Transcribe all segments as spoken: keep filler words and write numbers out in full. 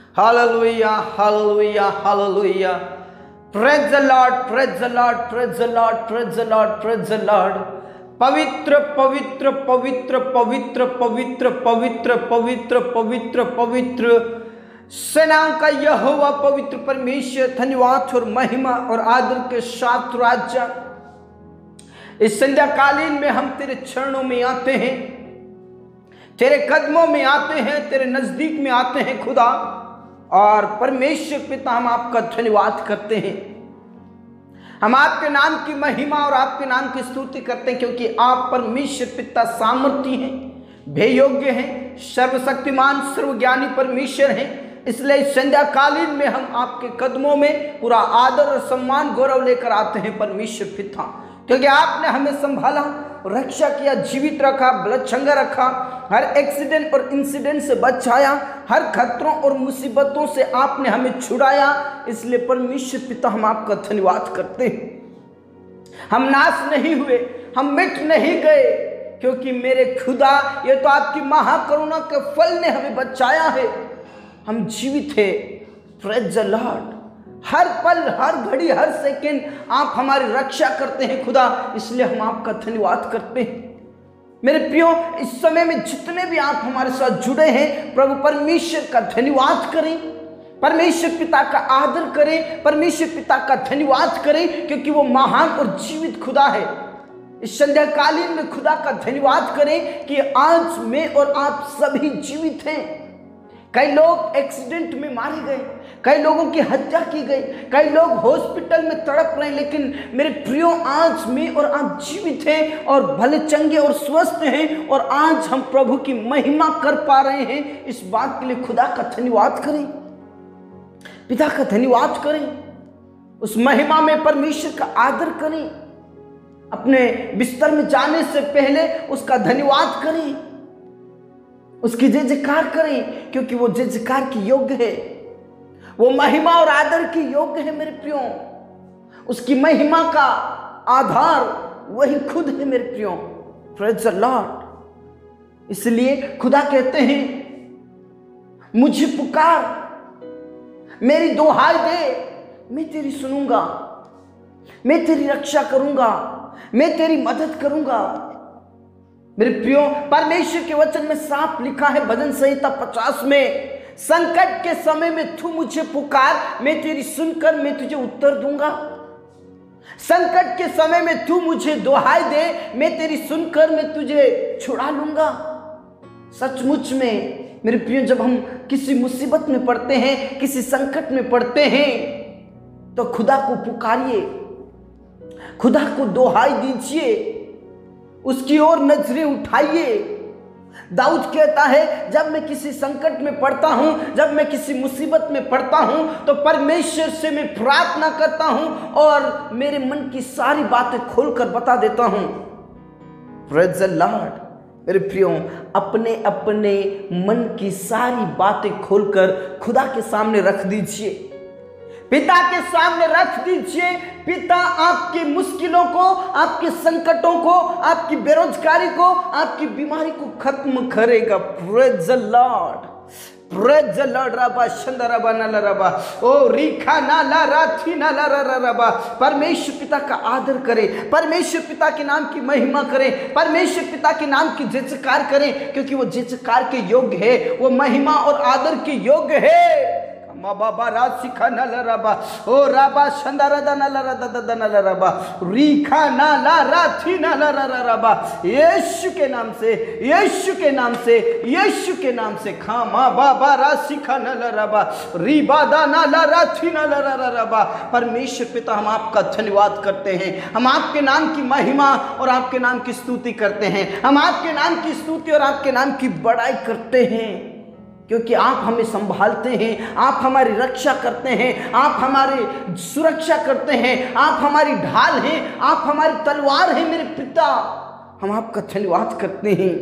Hallelujah, hallelujah, hallelujah. Praise the Lord, praise the Lord, praise the Lord, praise the Lord, praise the Lord. पवित्र पवित्र पवित्र पवित्र पवित्र पवित्र पवित्र पवित्र पवित्र सेनाओं का यहोवा पवित्र परमेश्वर, धन्यवाद और महिमा और आदर के साथ राजा, इस संध्याकालीन में हम तेरे चरणों में आते हैं, तेरे कदमों में आते हैं, तेरे नजदीक में आते हैं खुदा। और परमेश्वर पिता, हम आपका धन्यवाद करते हैं, हम आपके नाम की महिमा और आपके नाम की स्तुति करते हैं, क्योंकि आप परमेश्वर पिता सामर्थी हैं, बेयोग्य हैं, सर्वशक्तिमान सर्वज्ञानी परमेश्वर हैं। इसलिए संध्याकालीन में हम आपके कदमों में पूरा आदर और सम्मान गौरव लेकर आते हैं परमेश्वर पिता, क्योंकि आपने हमें संभाला, रक्षा किया, जीवित रखा, बलचंगा रखा, हर एक्सीडेंट और इंसिडेंट से बचाया, हर खतरों और मुसीबतों से आपने हमें छुड़ाया। इसलिए परमेश्वर पिता, हम आपका धन्यवाद करते हैं। हम नाश नहीं हुए, हम मिट नहीं गए, क्योंकि मेरे खुदा, ये तो आपकी महाकरुणा के फल ने हमें बचाया है, हम जीवित हैं। Praise the Lord. हर पल, हर घड़ी, हर सेकंड आप हमारी रक्षा करते हैं खुदा, इसलिए हम आपका धन्यवाद करते हैं। मेरे प्रियो, इस समय में जितने भी आप हमारे साथ जुड़े हैं, प्रभु परमेश्वर का धन्यवाद करें, परमेश्वर पिता का आदर करें, परमेश्वर पिता का धन्यवाद करें, क्योंकि वो महान और जीवित खुदा है। इस संध्याकालीन में खुदा का धन्यवाद करें कि आज मैं और आप सभी जीवित हैं। कई लोग एक्सीडेंट में मारे गए, कई लोगों की हत्या की गई, कई लोग हॉस्पिटल में तड़प रहे हैं, लेकिन मेरे प्रियो, आज मैं और आप जीवित हैं और भले चंगे और स्वस्थ हैं, और आज हम प्रभु की महिमा कर पा रहे हैं। इस बात के लिए खुदा का धन्यवाद करें, पिता का धन्यवाद करें, उस महिमा में परमेश्वर का आदर करें, अपने बिस्तर में जाने से पहले उसका धन्यवाद करें, उसकी जय जयकार करें, क्योंकि वो जय जयकार की योग्य है, वो महिमा और आदर की योग्य है। मेरे प्रियो, उसकी महिमा का आधार वही खुद है मेरे प्रियो। Praise the Lord. इसलिए खुदा कहते हैं, मुझे पुकार, मेरी दुहाई दे, मैं तेरी सुनूंगा, मैं तेरी रक्षा करूंगा, मैं तेरी मदद करूंगा। मेरे प्रियो, परमेश्वर के वचन में साफ लिखा है, भजन संहिता पचास में, संकट के समय में तू मुझे पुकार, मैं तेरी सुनकर मैं तुझे उत्तर दूंगा। संकट के समय में तू मुझे दुहाई दे, मैं तेरी सुनकर मैं तुझे छुड़ा लूंगा। सचमुच में मेरे प्रियो, जब हम किसी मुसीबत में पड़ते हैं, किसी संकट में पड़ते हैं, तो खुदा को पुकारिए, खुदा को दुहाई दीजिए, उसकी ओर नजरें उठाइए। दाऊद कहता है, जब मैं किसी संकट में पड़ता हूं, जब मैं किसी मुसीबत में पड़ता हूं, तो परमेश्वर से मैं प्रार्थना करता हूं और मेरे मन की सारी बातें खोलकर बता देता हूं। Praise the Lord. मेरे प्रियो, अपने अपने मन की सारी बातें खोलकर खुदा के सामने रख दीजिए, पिता के सामने रख दीजिए। पिता आपकी मुश्किलों को, आपके संकटों को, आपकी बेरोजगारी को, आपकी बीमारी को खत्म करेगा। Praise the Lord, praise the Lord. रबा शंदरबा नलरबा ओ रिखा नाला राथी नाला रबा। परमेश्वर पिता का आदर करें, परमेश्वर पिता के नाम की महिमा करें, परमेश्वर पिता के नाम की जय जयकार करें, क्योंकि वो जय जयकार के योग्य है, वो महिमा और आदर के योग्य है। बाबा राशिखा नलरबा ओ राबा शंदरदा नलरदा नलरबा रिखा नाला राथी नलरबा। यीशु के नाम से, यीशु के नाम से, यीशु के नाम से खामा बाबा राशिखा नलरबा रिबादा नाला राथी नलरबा। परमेश्वर पिता, हम आपका धन्यवाद करते हैं, हम आपके नाम की महिमा और आपके नाम की स्तुति करते हैं, हम आपके नाम की स्तुति और आपके नाम की बड़ाई करते हैं, क्योंकि आप हमें संभालते हैं, आप हमारी रक्षा करते हैं, आप हमारी सुरक्षा करते हैं, आप हमारी ढाल हैं, आप हमारी तलवार हैं। मेरे पिता, हम आपका धन्यवाद करते हैं।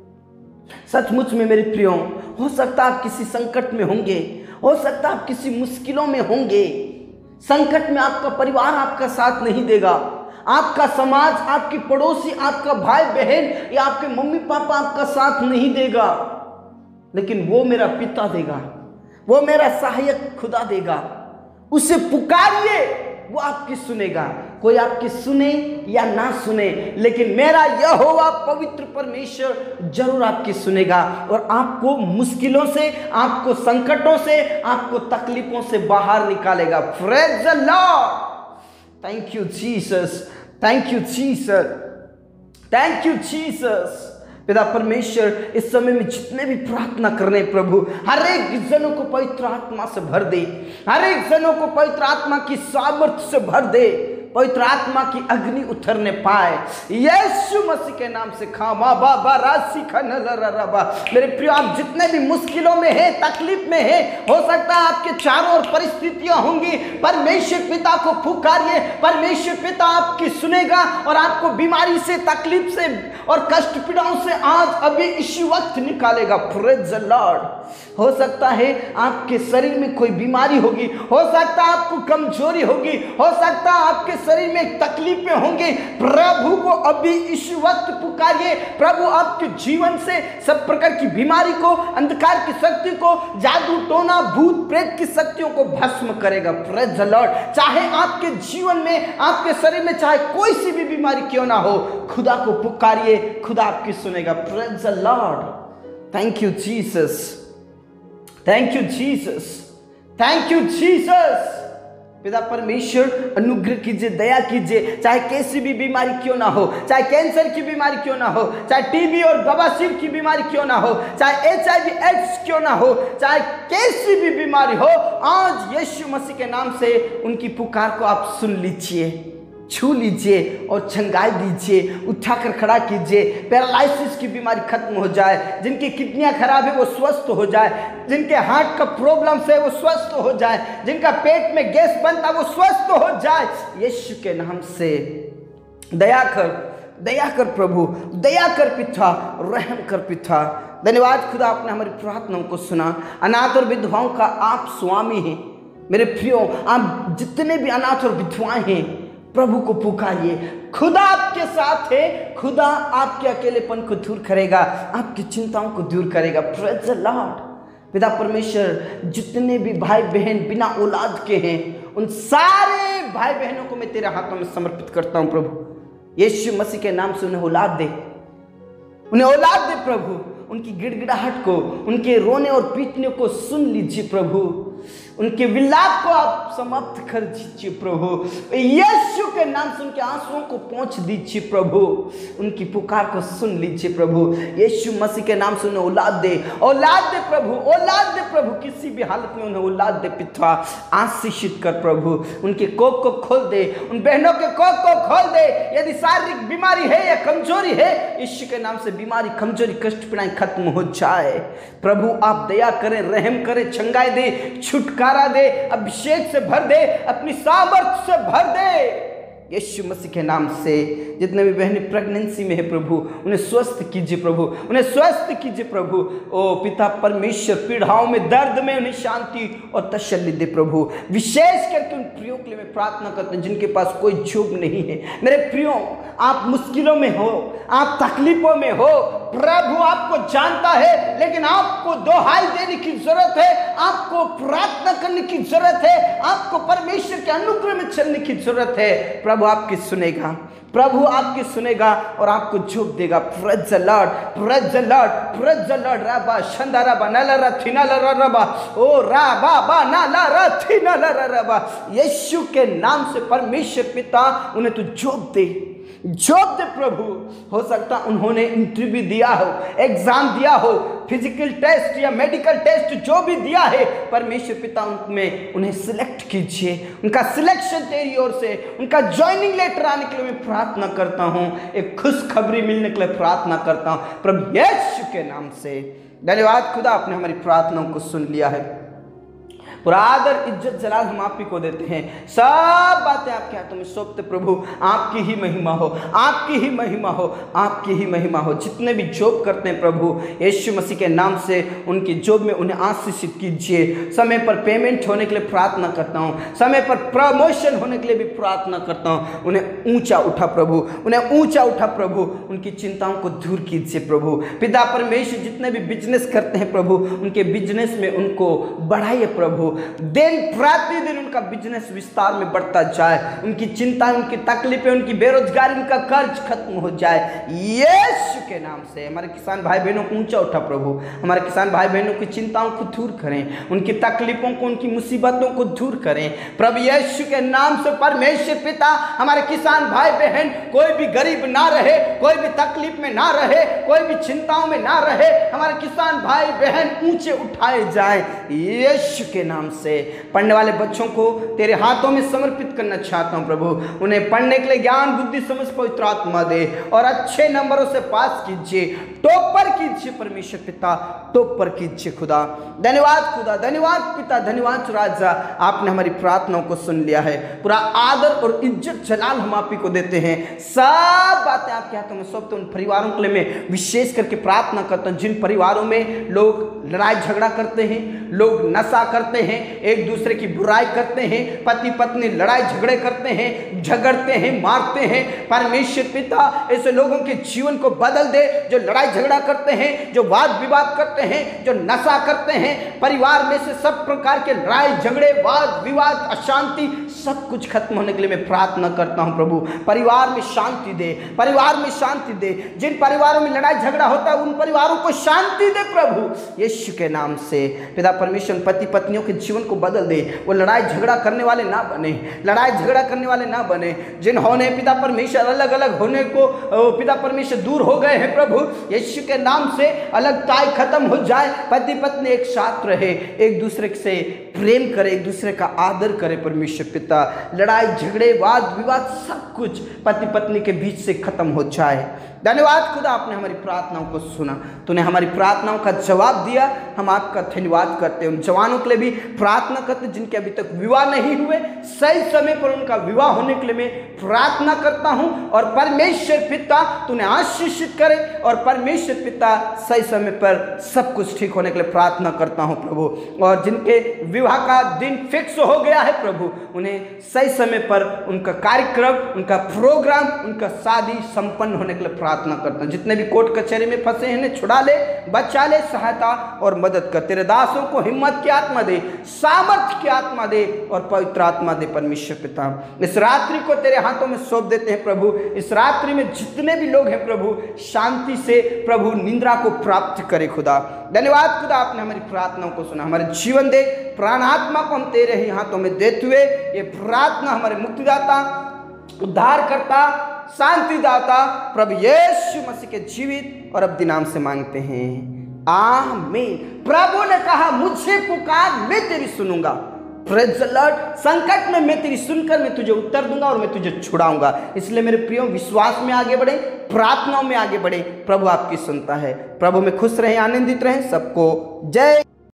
सचमुच में मेरे प्रियो, हो सकता आप किसी संकट में होंगे, हो सकता आप किसी मुश्किलों में होंगे। संकट में आपका परिवार आपका साथ नहीं देगा, आपका समाज, आपकी पड़ोसी, आपका भाई बहन या आपके मम्मी पापा आपका साथ नहीं देगा, लेकिन वो मेरा पिता देगा। वो मेरा सहायक खुदा देगा, उसे पुकारिए वो आपकी सुनेगा। कोई आपकी सुने या ना सुने, लेकिन मेरा यहोवा पवित्र परमेश्वर जरूर आपकी सुनेगा और आपको मुश्किलों से, आपको संकटों से, आपको तकलीफों से बाहर निकालेगा। Praise the Lord. Thank you Jesus, thank you Jesus, thank you Jesus. पिता परमेश्वर, इस समय में जितने भी प्रार्थना कर रहे हैं प्रभु, हर एक जनों को पवित्र आत्मा से भर दे, हर एक जनों को पवित्र आत्मा की सामर्थ्य से भर दे, पवित्र आत्मा की अग्नि उतरने पाए यीशु मसीह के नाम से। खामा बाबा राशि खा। मेरे प्रिय, आप जितने भी मुश्किलों में हैं, तकलीफ में हैं, हो सकता है आपके चारों ओर परिस्थितियां होंगी, परमेश्वर पिता को पुकारिए, परमेश्वर पिता आपकी सुनेगा और आपको बीमारी से, तकलीफ से और कष्ट पीड़ाओं से आज अभी इसी वक्त निकालेगा। Praise the Lord. हो सकता है आपके शरीर में कोई बीमारी होगी, हो सकता है आपको कमजोरी होगी, हो सकता है आपके शरीर में तकलीफें होंगी, प्रभु को अभी इस वक्त पुकारिए। प्रभु आपके जीवन से सब प्रकार की बीमारी को, अंधकार की शक्ति को, जादू टोना, भूत प्रेत की शक्तियों को भस्म करेगा। Praise the Lord. चाहे आपके जीवन में, आपके शरीर में चाहे कोई सी भी बीमारी क्यों ना हो, खुदा को पुकारिए, खुदा आपकी सुनेगा। Praise the Lord. Thank you Jesus, thank you Jesus, thank you Jesus. पिता परमेश्वर अनुग्रह कीजिए, दया कीजिए, चाहे कैसी भी बीमारी क्यों ना हो, चाहे कैंसर की बीमारी क्यों ना हो, चाहे टीबी और बवासीर की बीमारी क्यों ना हो, चाहे एच आई वी एड्स क्यों ना हो, चाहे कैसी भी बीमारी हो, आज यीशु मसीह के नाम से उनकी पुकार को आप सुन लीजिए, छू लीजिए और चंगाई दीजिए, उठाकर खड़ा कीजिए। पैरालिसिस की बीमारी खत्म हो जाए, जिनकी किडनियां खराब है वो स्वस्थ हो जाए, जिनके हार्ट का प्रॉब्लम है वो स्वस्थ हो जाए, जिनका पेट में गैस बनता वो स्वस्थ हो जाए यीशु के नाम से। दया कर, दया कर प्रभु, दया कर पिता, रहम कर पिता। धन्यवाद खुदा, आपने हमारी प्रार्थनाओं को सुना। अनाथ और विधवाओं का आप स्वामी हैं। मेरे प्रियो, आप जितने भी अनाथ और विधवाएं हैं, प्रभु को पुकारिए। खुदा आपके साथ है, खुदा आपके अकेलेपन को दूर करेगा, आपकी चिंताओं को दूर करेगा। Praise the Lord. पिता परमेश्वर, जितने भी भाई बहन बिना औलाद के हैं, उन सारे भाई बहनों को मैं तेरे हाथों में समर्पित करता हूं प्रभु। यीशु मसीह के नाम से उन्हें औलाद दे, उन्हें औलाद दे प्रभु। उनकी गिड़गिड़ाहट को, उनके रोने और पीटने को सुन लीजिए प्रभु। उनके विलाप को आप समाप्त कर दीजिए प्रभु। यीशु के नाम से उनके आंसुओं को पहुंच दीजिए प्रभु। उनकी पुकार को सुन लीजिए प्रभु। यीशु मसीह के नाम से उन्हें औलाद दे, औलाद दे प्रभु, औलाद दे प्रभु। किसी भी हालत में उन्हें औलाद दे पिता। आशीषित कर प्रभु। उनके कोख को खोल दे, उन बहनों के कोख को खोल दे। यदि शारीरिक बीमारी है या कमजोरी है, यीशु के नाम से बीमारी, कमजोरी, कष्ट पीड़ाएं खत्म हो जाए प्रभु। आप दया करें, रहम करें, चंगाई दे, छुटकारा दे, अभिषेक से भर दे, अपनी सामर्थ से भर दे यीशु मसीह के नाम से। जितने भी बहनें प्रेगनेंसी में है प्रभु, उन्हें स्वस्थ कीजिए प्रभु, उन्हें स्वस्थ कीजिए प्रभु। ओ पिता परमेश्वर, पीड़ाओं में, दर्द में उन्हें शांति और तसल्ली दे प्रभु। विशेष करके उन प्रियों के लिए मैं प्रार्थना करता हूं जिनके पास कोई जॉब नहीं है। मेरे प्रियों, आप मुश्किलों में हो, आप तकलीफों में हो, प्रभु आपको जानता है, लेकिन आपको दोहाई देने की जरूरत है, आपको प्रार्थना करने की जरूरत है, आपको परमेश्वर के अनुग्रह में चलने की जरूरत है। प्रभु आपकी सुनेगा, प्रभु आपकी सुनेगा और आपको झुक देगा। Praise the Lord, praise the Lord, praise the Lord. राबा शंदारा बा नाला रथिना लरा रबा, ओ राबा बा नाला रथिना लरा रबा। यीशु के नाम से परमेश्वर पिता उन्हें तू झुक दे, जॉब दे प्रभु। हो सकता उन्होंने इंटरव्यू दिया हो, एग्जाम दिया हो, फिजिकल टेस्ट या मेडिकल टेस्ट जो भी दिया है, परमेश्वर पिता उनमें उन्हें सिलेक्ट कीजिए। उनका सिलेक्शन तेरी ओर से, उनका ज्वाइनिंग लेटर आने के लिए मैं प्रार्थना करता हूं, एक खुशखबरी मिलने के लिए प्रार्थना करता हूं प्रभु यीशु के नाम से। धन्यवाद खुदा, आपने हमारी प्रार्थनाओं को सुन लिया है। पूरा आदर इज्जत जलाल हम आप ही को देते हैं। सब बातें आपके हाथों में सौंपते प्रभु, आपकी ही महिमा हो, आपकी ही महिमा हो, आपकी ही महिमा हो। जितने भी जॉब करते हैं प्रभु यीशु मसीह के नाम से उनकी जॉब में उन्हें आशीषित कीजिए। समय पर पेमेंट होने के लिए प्रार्थना करता हूँ, समय पर प्रमोशन होने के लिए भी प्रार्थना करता हूँ। उन्हें ऊंचा उठा प्रभु, उन्हें ऊंचा उठा प्रभु, उनकी चिंताओं को दूर कीजिए प्रभु। पिता परमेश्वर जितने भी बिजनेस करते हैं प्रभु उनके बिजनेस में उनको बढ़ाइए प्रभु। दिन प्रतिदिन उनका बिजनेस विस्तार में बढ़ता जाए, उनकी चिंता, उनकी तकलीफें, उनकी बेरोजगारी, उनका कर्ज खत्म हो जाए यीशु के नाम से। हमारे किसान भाई बहनों को ऊंचा उठा प्रभु, हमारे किसान भाई बहनों की चिंताओं को दूर करें, उनकी तकलीफों को, उनकी मुसीबतों को दूर करें प्रभु यीशु के नाम से। परमेश्वर पिता हमारे किसान भाई बहन कोई भी गरीब ना रहे, कोई भी तकलीफ में ना रहे, कोई भी चिंताओं में ना रहे, हमारे किसान भाई बहन ऊंचे उठाए जाए यीशु के नाम से। पढ़ने वाले बच्चों को तेरे हाथों में समर्पित करना चाहता हूं प्रभु, उन्हें पढ़ने के लिए ज्ञान बुद्धि समझ पवित्र आत्मा दे और अच्छे नंबरों से पास कीजिए, टॉपर कीजिए परमेश्वर पिता, टॉपर कीजिए खुदा। धन्यवाद खुदा, धन्यवाद पिता, धन्यवाद राजा, आपने हमारी प्रार्थनाओं को सुन लिया है। पूरा आदर और इज्जत जलाल हम आप ही को देते हैं। सब बातें आपके हाथों में सौंपते उन परिवारों के लिए मैं विशेष करके प्रार्थना करता हूं जिन परिवारों में लोग लड़ाई झगड़ा करते हैं, लोग नशा करते हैं, एक दूसरे की बुराई करते हैं, पति पत्नी लड़ाई झगड़े करते हैं, झगड़ते हैं, मारते हैं। परमेश्वर पिता ऐसे लोगों के जीवन को बदल दे जो लड़ाई झगड़ा करते हैं, जो वाद विवाद करते हैं, जो नशा करते हैं। परिवार में से सब प्रकार के लड़ाई झगड़े, वाद विवाद, अशांति सब कुछ खत्म होने के लिए मैं प्रार्थना करता हूं प्रभु। परिवार में शांति दे, परिवार में शांति दे। जिन परिवारों में लड़ाई झगड़ा होता है उन परिवारों को शांति दे प्रभु यीशु के नाम से। पिता परमेश्वर पति पत्नियों के जीवन को बदल दे, वो लड़ाई झगड़ा करने वाले ना बने, लड़ाई झगड़ा करने वाले ना बने। जिन्होंने पिता परमेश्वर अलग अलग होने को पिता परमेश्वर दूर हो गए हैं प्रभु यीशु के नाम से, अलगताई खत्म हो जाए, पति पत्नी एक साथ रहे, एक दूसरे से प्रेम करे, एक दूसरे का आदर करे परमेश्वर पिता। लड़ाई झगड़े वाद विवाद सब कुछ पति पत्नी के बीच से खत्म हो जाए। धन्यवाद खुदा, आपने हमारी प्रार्थनाओं को सुना, तूने हमारी प्रार्थनाओं का जवाब दिया। हम आपका धन्यवाद करते हैं। उन जवानों के लिए भी प्रार्थना करते हैं जिनके अभी तक विवाह नहीं हुए, सही समय पर उनका विवाह होने के लिए मैं प्रार्थना करता हूं। और परमेश्वर पिता तूने आशीषित करे, और परमेश्वर पिता सही समय पर सब कुछ ठीक होने के लिए प्रार्थना करता हूं प्रभु। और जिनके विवाह का दिन फिक्स हो गया है प्रभु, उन्हें सही समय पर उनका कार्यक्रम, उनका प्रोग्राम, उनका शादी संपन्न होने के लिए प्रार्थना करता हूं। जितने भी कोर्ट कचहरी में फंसे हैं छुड़ा ले, बचा ले, सहायता और मदद कर। तेरे दासों को हिम्मत की आत्मा दे, सामर्थ्य की आत्मा दे और पवित्र आत्मा दे परमेश्वर पिता। इस रात्रि को तेरे हाथों में सौंप देते हैं प्रभु। इस रात्रि में जितने भी लोग हैं प्रभु शांति से प्रभु निंद्रा को प्राप्त करे खुदा। धन्यवाद खुदा, आपने हमारी प्रार्थनाओं को सुना। हमारे जीवन दे, प्राण आत्मा को हम तेरे ही हाथों में देते हुए ये प्रार्थना हमारे मुक्तिदाता, उद्धारकर्ता, शांतिदाता प्रभु यीशु मसीह के जीवित और अब्दी नाम से मांगते हैं, आमीन। प्रभु ने कहा मुझे पुकार, मैं तेरी सुनूंगा। Praise the Lord. संकट में मैं तेरी सुनकर मैं तुझे उत्तर दूंगा और मैं तुझे छुड़ाऊंगा। इसलिए मेरे प्रियो विश्वास में आगे बढ़े, प्रार्थनाओं में आगे बढ़े। प्रभु आपकी सुनता है। प्रभु में खुश रहें, आनंदित रहें। सबको जय।